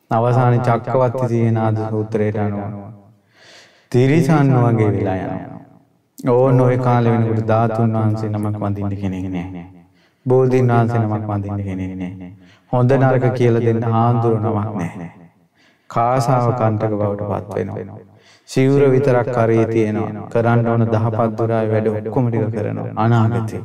අවසානයේ චක්කවර්ති සීනාද සූත්‍රයට අනුව තිරිසන් වගේ වෙලා යනවා. ඕන ඔය කාලේ වෙනකොට ධාතුන් වහන්සේ නමක් වඳින්න කෙනෙක් නැහැ. බෝධීන් වහන්සේ නමක් වඳින්න කෙනෙක් නැහැ. හොඳ නරක කියලා දෙන්න හාමුදුරු නමක් නැහැ. කාසාව කන්ටක බවට පත් වෙනවා. සිවුර විතරක් කරේ තියෙනවා. කරන්න ඕන 15 දුරායි වැඩ ඔක්කොම ටික කරනවා. අනාගතේ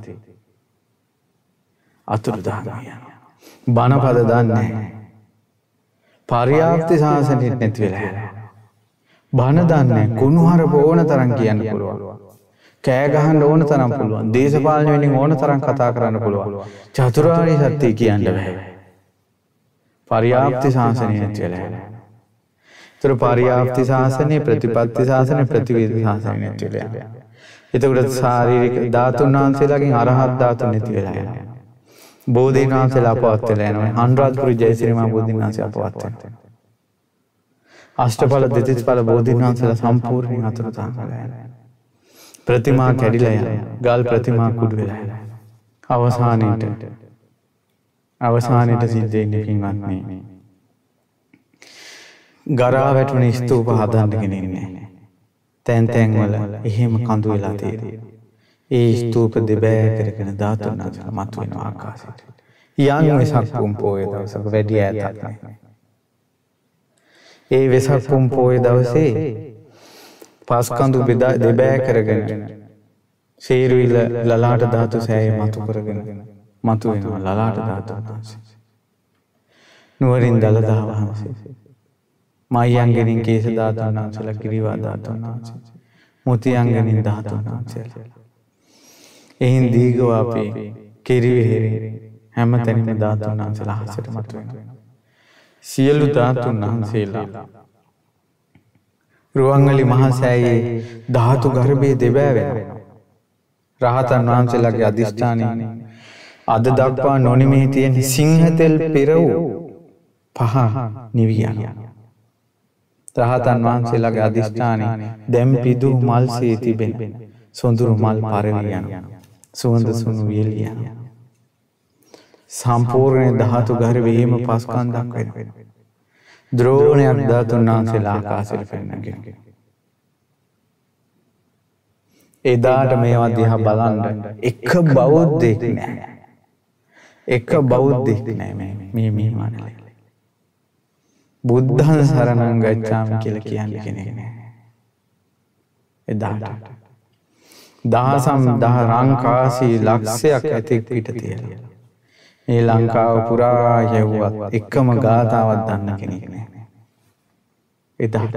අතුරුදහන් යනවා. බණපද දන්නේ නැහැ. පරියාප්ති ශාසනෙත් නැති වෙලා යනවා. බණ දන්නේ කුණුහරුප ඕන තරම් කියන්න පුළුවන්. කෑ ගහන්න ඕන තරම් පුළුවන්. දේශපාලන වෙනින් ඕන තරම් කතා කරන්න පුළුවන්. චතුරාර්ය සත්‍ය කියන්න බෑ. පරියාප්ති ශාසනය නැති වෙලා යනවා. ඒතර පරියාප්ති ශාසනය, ප්‍රතිපත්ති ශාසනය, ප්‍රතිවේද ශාසනය නැති වෙලා යනවා. එතකොට ශාරීරික ධාතුන් වහන්සේලාගෙන් අරහත් ධාතු නැති වෙලා යනවා. බෝධීන් වහන්සේලා අපවත් වෙලා යනවා. අනුරාධපුර ජයශ්‍රී මහ බෝධීන් වහන්සේ අපවත් වෙනවා. අෂ්ටඵල දෙතිස්ඵල බෝධීන් වහන්සේලා සම්පූර්ණයෙන් අතුරුදහන් වෙලා යනවා. ප්‍රතිමා කැඩිලා යනවා. ගල් ප්‍රතිමා කුඩු වෙලා යනවා. අවසානයේට සිද්ධ වෙන්නේ පින්වත්නි. ගරා වැටුණ ස්තූප හදන්න කෙනෙක් නැහැ. තැන් තැන් වල එහෙම කඳු වෙලා තියෙනවා. ඒ ස්තූප දෙබෑ කරගෙන ධාතුන් වහන්සේලා මතුවෙන ආකාශයට. යම් වෙසක් පුම් පොයේ දවසක වැඩි ඈතක් නැහැ. ඒ වෙසක් පුම් පොයේ දවසේ පස් කඳු දෙබෑ කරගෙන සීරුවිල ලලාට ධාතු සෑය මතු කරගෙන මතුවෙනවා ලලාට ධාතුන් වහන්සේ. නුවරින් දලදා වහන්සේ. මයංගනින් කේශ ධාතුන් වහන්සේලා, කිරිවා ධාතුන් වහන්සේ, මුතියංගනින් ධාතුන් වහන්සේලා. එහින් දීඝවාපී කිරිවිහෙරි හැම තැනම ධාතුන් වහන්සේලා හසට මතුවෙනවා. සියලු ධාතුන් වහන්සේලා රුවන්වැලි මහා සෑයේ ධාතු ගර්භයේ දෙබෑ වෙනවා. රහතන් වහන්සේලාගේ අදිෂ්ඨානය අද දක්වා නොනිමේ තියෙන සිංහතෙල් පෙර වූ පහ නිවි යනවා. රහතන් වහන්සේලාගේ අදිෂ්ඨානය දැන් පිදු මල්සේ තිබෙන සොඳුරු මල් පරවි යනවා. සුවඳ සුණු වියලි යනවා. සම්පූර්ණ ධාතු ගර්භයේම පස්කන්ධක් වෙනවා. ද්‍රෝණයක් ධාතුන් වහන්සේලා ආකාශයට පෙන්නගෙන. එදාට මේවා දිහා බලන්න එක බෞද්ධෙක් නැහැ. එක බෞද්ධෙක් නැහැ මේ මනලේ. බුද්ධං සරණං ගච්ඡාමි කියලා කියන්නේ කෙනෙක් නැහැ. එදාට දහසම් දහ රංකාසී ලක්ෂයක් ඇතෙක් පිට තියලා මේ ලංකාව පුරා යවුවත් එකම ගාථාවක් දන්න කෙනෙක් නැහැ. එදාට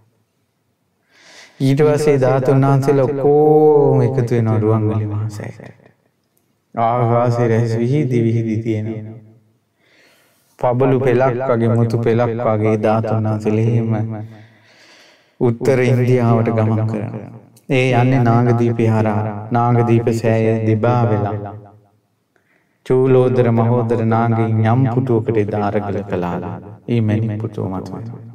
ඊට පස්සේ ධාතුන් වහන්සේලා ඔක්කොම එකතු වෙනවා රුවන්වැලි මහා සෑයට. ආකාශයේ රැස් විහිදි තියෙනවා. පබළු පෙලක් වගේ මුතු පෙලක් වගේ ධාතුන් වහන්සේලා එහෙම උත්තර ඉන්දියාවට ගමන් කරනවා. ඒ යන්නේ නාගදීපේ හරහා. නාගදීප සෑය දිබා වෙලා චූලෝදර මහෝදර නාගයන් යම් පුටුවකට දාරගල කළා. ඒ මැණික් පුටුව මත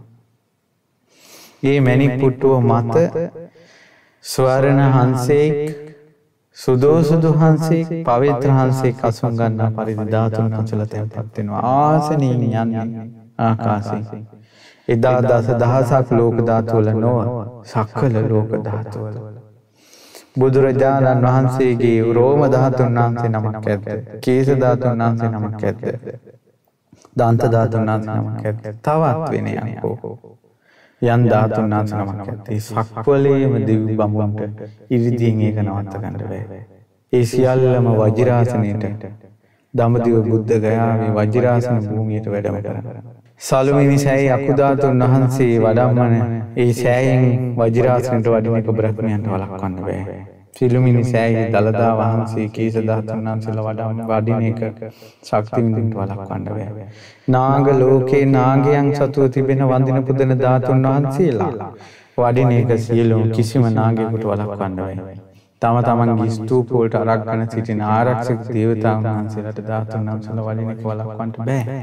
ඒ මැණික් පුටුව මත ස්වර්ණ හංසෙක්, සුදෝසුදු හංසෙක්, පවිත්‍ර හංසෙක් අසුන් ගන්නා පරිදි ධාතුන් වහන්සේලා තැන්පත් වෙනවා. ආසනීන් යන්නේ ආකාශයෙන්. එදා දසදහසක් ලෝක ධාතු වල නොව සකල ලෝක ධාතු වල බුදුරජාණන් වහන්සේගේ රෝම ධාතුන් වහන්සේ නමක් ඇද්ද, කේශ ධාතුන් වහන්සේ නමක් ඇද්ද, දන්ත ධාතුන් වහන්සේ නමක් ඇද්ද, තවත් වෙන යන්කෝ යන් ධාතුන් වහන්සේ නමක් ඇද්ද. ඒ සක්වලේම දිව්‍ය බඹුන්ට ඉරිදීන් ඒක නවත්ත ගන්න බෑ. ඒ සියල්ලම වජිරාසනයේට දඹදිව බුද්ධ ගයාවේ වජිරාසන භූමියට වැඩම කරනවා. සලුමිනි සෑයේ අකුධාතුන් වහන්සේ වඩම්මන ඒ සෑයෙන් වජිරාසනයට වඩින එක බ්‍රහ්මයන්ට වළක්වන්න බෑ. සිළුමිනි සෑයේ දලදා වහන්සේ කේශ ධාතුන් වහන්සේලා වඩින එක ශක්තිවිඳින්ට වළක්වන්න බෑ. නාග ලෝකේ නාගයන් සතුව තිබෙන වන්දින පුදන ධාතුන් වහන්සේලා වඩින එක සියලුම කිසිම නාගයෙකුට වළක්වන්න බෑ. තම තමන්ගේ ස්තූප වලට අරගෙන සිටින ආරක්ෂක දේවතාවුන් වහන්සේලාට ධාතුන් වහන්සේලා වඩින එක වළක්වන්න බෑ.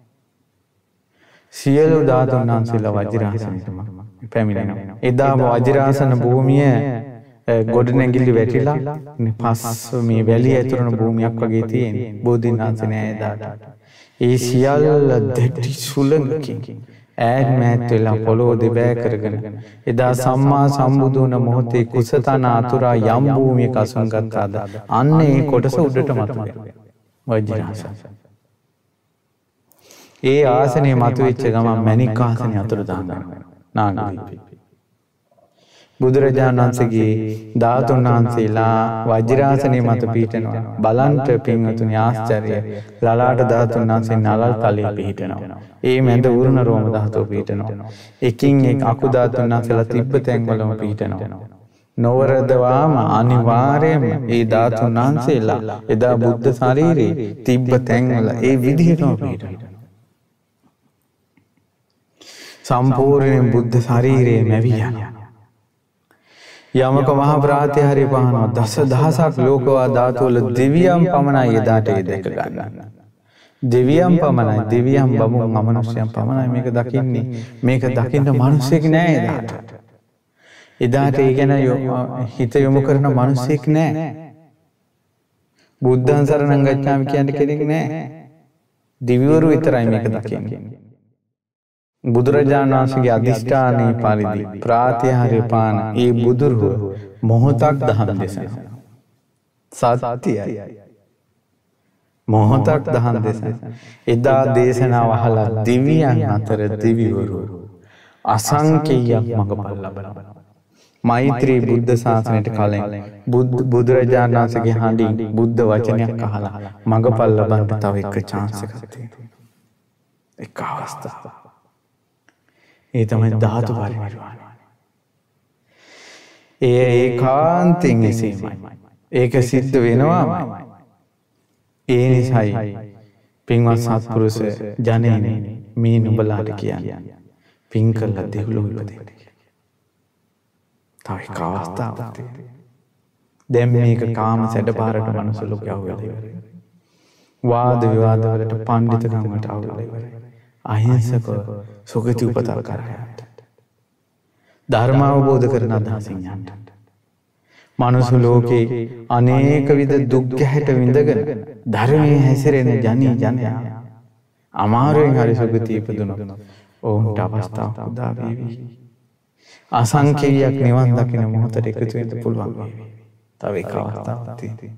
සියලු ධාතුන් වහන්සේලා වජිරාසනයටම පැමිණෙනවා. එදාම වජිරාසන භූමිය ගොඩනැගිලි වැටිලා පස් මේ වැලිය ඇතුළන භූමියක් වගේ තියෙන බෝධීන් වහන්සේ නෑ එදාට. ඒ සියල්ල දෙටි සුළඟකින් ඈත් මෑත් වෙලා පොළොව දෙබෑ කරගෙන එදා සම්මා සම්බුදු වුණ මොහොතේ කුසතන අතුරා යම් භූමියක අසුන් ගත්තාද අන්න ඒ කොටස උඩට මතුවෙනවා වජ්‍රාසන. ඒ ආසනයේ මතුවෙච්ච ගමන් මණික් ආසනයේ අතුරුදහන් වෙනවා නාගදීපේ. බුදුරජාණන් වහන්සේගේ ධාතුන් වහන්සේලා වජ්‍රාසනයේ මත පිහිටනවා. බලන්ට පින්වතුනි ආශ්චර්යය. ලලාට ධාතුන් වහන්සේ නලල් තලයේ පිහිටනවා. ඒ මැද උරුණ රෝම ධාතුව පිහිටනවා. එකින් එක අකු ධාතුන් වහන්සේලා තිබ්බ තැන්වලම පිහිටනවා. නොවරදවාම අනිවාර්යයෙන්ම ඒ ධාතුන් වහන්සේලා එදා බුද්ධ ශරීරේ තිබ්බ තැන්වල ඒ විදිහටම පිහිටනවා. සම්පූර්ණයෙන් බුද්ධ ශරීරයේ මැවිලා යමක මහ ප්‍රාතිහාර්ය පහනවා දස දහසක් ලෝකවා ධාතුවල දෙවියන් පමණයි එදාට ඒ දැක ගන්න. දෙවියන් පමණයි, දෙවියන් බමුණු අමනුෂ්‍යයන් පමණයි මේක දකින්නේ. මේක දකින්න මිනිස්සෙක් නෑ එදාට. එදාට ඒ ගැන හිත යොමු කරන මිනිස්සෙක් නෑ. බුද්ධං සරණං ගච්ඡාමි කියන කෙනෙක් නෑ. දිව්‍යවරු විතරයි මේක දකින්නේ. බුදුරජාණන් වහන්සේගේ අධිෂ්ඨානයේ පරිදි ප්‍රාතිහාර්ය පාන ඒ බුදුරුව මොහොතක් දහම් දේශනා. සත්‍යයි. මොහොතක් දහම් දේශනා. එදා දේශනාව අහලා දිව්‍යයන් අතර දිව්‍යවරු අසංකේයයක් මඟපල් ලබනවා. මෛත්‍රී බුද්ධ ශාසනයට කලින් බුදුරජාණන් වහන්සේගේ හඬින් බුද්ධ වචනයක් අහලා මඟපල් ලබන්න තව එක chance එකක් තියෙනවා. එක අවස්ථාවක්. ඒ තමයි ධාතු පරිනිර්වාණය. ඒ ඒකාන්තයෙන් එසේමයි. ඒක සිද්ධ වෙනවාමයි. ඒ නිසායි පින්වත් සත්පුරුෂ ජනෙනි මේ නුඹලාට කියන්නේ පින් කළා දෙව්ලොව ඉපදෙන්න කියලා. තව එක අවස්ථාවක් තියෙනවා. දැන් මේක කාම සැඩපාරට මනුස්ස ලෝකය අවුලා ඉවරයි. වාද විවාද වලට පඬිතුකම් වලට අවුලා ඉවරයි. අහිංසක සුගති උපතක් කරා යන්න. ධර්ම අවබෝධ කරන අදහසින් යන්න. මනුස්ස ලෝකේ අනේක විද දුක් ගැහැට විඳගෙන ධර්මයේ හැසිරෙන ජනයා අමාරුවෙන් හරි සුගති ඉපදුනොත් ඔවුන්ට අවස්ථාවක් උදා වේවි. අසංකේයයක් නිවන් දකින මොහොතට එකතු වෙන්න පුළුවන් වේවි. තව එක අවස්ථාවක් තියෙනවා.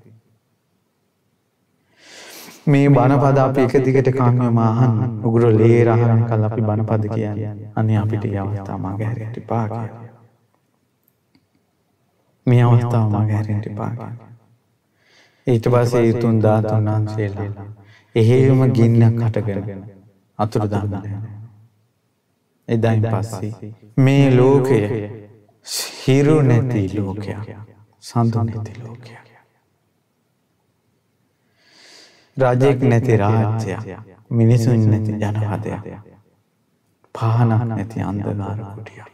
මේ බණපද අපි එක දිගට කාම්‍යම අහන්න. උගුර ලේ රහන කල් අපි බණපද කියන්නේ. අනේ අපිට මේ අවස්ථාව මගහැරෙන්න එපා කියලා. මේ අවස්ථාව මගහැරෙන්න එපා කියලා. ඊට පස්සේ ඊතුන් ධාතුන් වහන්සේලා එහෙම ගින්නක් හටගෙන අතුරුදහන් වෙනවා. එදායින් පස්සේ මේ ලෝකය හිරු නැති ලෝකයක්. සඳු නැති ලෝකයක්. රාජෙක් නැති රාජ්‍යයක්, මිනිසුන් නැති ජනපදයක්, පහනක් නැති අන්ධකාර කුටියක්,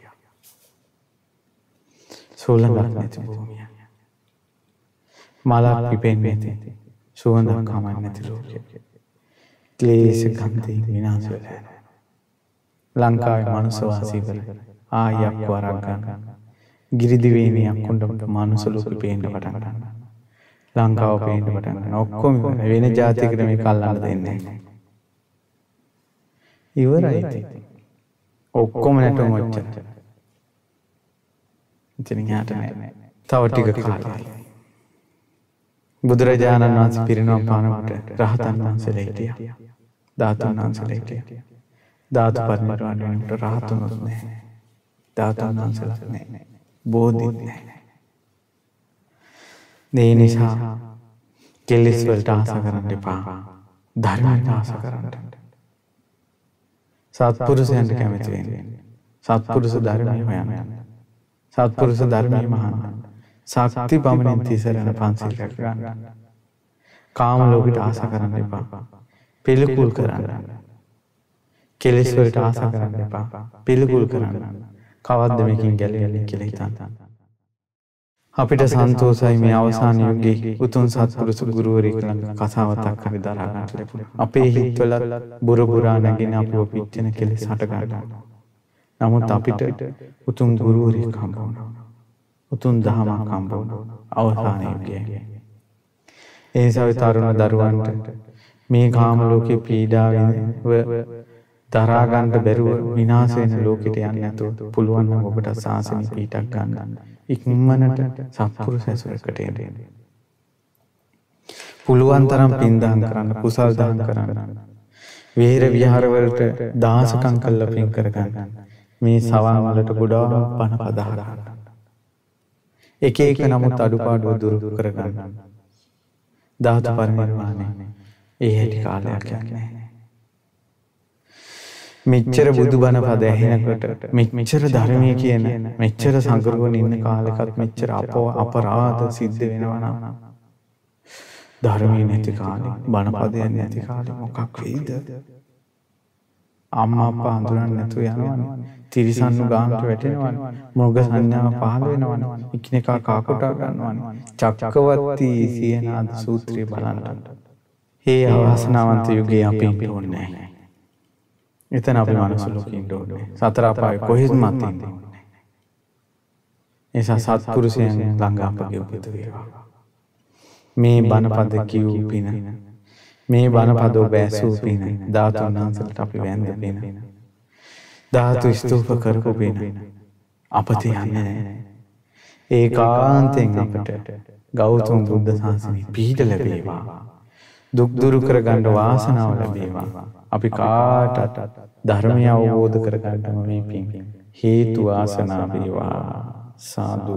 සුළඟක් නැති භූමියක්, මලක් පිපෙන්නේ නැති, සුවඳක් හමන්නේ නැති ලෝකයක්. ක්ලේශ ගන්ධයෙන් විනාශ වෙලා යනවා. ලංකාවේ මනුස්ස වාසී වල ආයක් වරක් ගන්න. ගිරිදිවයිනියක් කොණ්ඩට මනුස්ස ලෝකෙ පේන්න පටන් ගන්නවා. ලංකාව පේන්න පටන් ගන්නවා. ඔක්කොම වෙන ජාතියකට මේක අල්ලන්න දෙන්නේ නැහැ. ඉවරයි ඉතින්. ඔක්කොම නැටුම් ඔච්චර. ඉතින් යාට නෑ. තව ටික කාලයක්. බුදුරජාණන් වහන්සේ පිරිනවම් පානකොට රහතන් වහන්සේලා හිටියා. ධාතුන් වහන්සේලා හිටියා. ධාතු පරිනිර්වාණය වෙනකොට රහතුනුත් නැහැ. ධාතුන් වහන්සේලාත් නැහැ. බෝධිත් නැහැ. ඒ නිසා කෙලෙස් වලට ආස කරන්න එපා. ධර්මයට ආස කරන්න. සත්පුරුෂයන්ට කැමති වෙන්න. සත්පුරුෂ ධර්මය හොයන්න. සත්පුරුෂ ධර්මය මහාන. ශක්ති පමණින් තිසරණ පන්සිල් රැක ගන්න. කාම ලෝකයට ආස කරන්න එපා. පිළිකුල් කරන්න. කෙලෙස් වලට ආස කරන්න එපා. පිළිකුල් කරන්න. කවද්ද මේකෙන් ගැලවෙන්නේ කියලා හිතන්න. අපිට සන්තෝෂයි මේ අවසාන යුගයේ උතුම් සත්පුරුෂ ගුරුවරයෙක් ළඟ කතාවතක් හරි දරා ගන්න ලැබුණා. අපේ හිතවල බුරබුරා නැගින අපිව පිච්චෙන කෙලෙස් හට ගන්නවා. නමුත් අපිට උතුම් ගුරුවරයෙක් හම්බ වුණා. උතුම් දහමක් හම්බ වුණා අවසාන යුගයේ. ඒ නිසා තරුණ දරුවන්ට මේ කාම ලෝකේ පීඩාව දරා ගන්න බැරුව විනාශ වෙන ලෝකෙට යන්නේ නැතුව පුළුවන් නම් ඔබට සාසනික පිටක් ගන්න. ඉක්මනට සත්පුරුෂ ඇසුරකට එන්න. පුළුවන් තරම් පින් දහම් කරන්න, කුසල් දහම් කරන්න. විහෙර විහාර වලට දාසකම් කළා පින් කරගන්න. මේ සවන් වලට ගොඩාක් බණ පද අහන්න. එක එක නමුත් අඩුපාඩු දුරු කරගන්න. ධාතු පරිනිර්වාණය ඒ හැටි කාලයක් යන්නේ. මෙච්චර බුදුබණ පද ඇහෙනකොට මෙච්චර ධර්මයේ කියන මෙච්චර සංගරුවන් ඉන්න කාලෙකත් මෙච්චර අපරාධ සිද්ධ වෙනවා නම් ධර්මයේ නැති කාලේ බණ පදයක් නැති කාලේ මොකක් වෙයිද? අම්මා අප්පා හඳුනන්නේ නැතුව යනවනේ. තිරිසන්නු ගානට වැටෙනවනේ. මෘග සංඥාව පහළ වෙනවනේ. එකිනෙකා කාකුටා ගන්නවනේ. චක්කවර්ති සියනාද සූත්‍රය බලන්න. හේ අවාසනාවන්ත යුගයේ අපි ඉන්නේ නැහැ. එතන අපි මනුස්ස ලෝකෙ ඉන්න ඕනේ. සතර අපාය කොහෙත්ම අතින්නේ නැහැ. එසා සත්පුරුෂයන් ළඟ අපගේ උපත වේවා. මේ බණපද කියූ පින, මේ බණපද ඔබ ඇසූ පින, ධාතුන් වහන්සේට අපි වැඳ පින, ධාතු ස්තූප කරපු පින අපතේ යන්නේ නැහැ. ඒකාන්තයෙන් අපට ගෞතම බුද්ධ ශාසනය පිහිට ලැබේවා. දුක් දුරු කරගන්න වාසනාව ලැබේවා. අපි කාටත් ධර්මය අවබෝධ කරගන්නම මේ පින් හේතු වාසනා වේවා. සාදු